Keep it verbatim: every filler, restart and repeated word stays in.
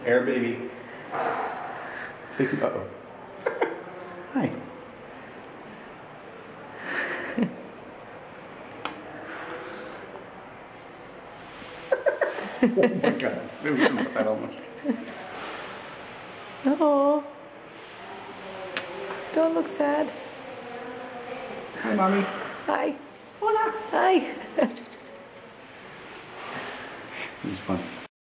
Air baby. Take it. Uh oh. Hi. Oh my God. Maybe we shouldn't put that on. Oh. Don't look sad. Hi, Mommy. Hi. Hola. Hi. This is fun.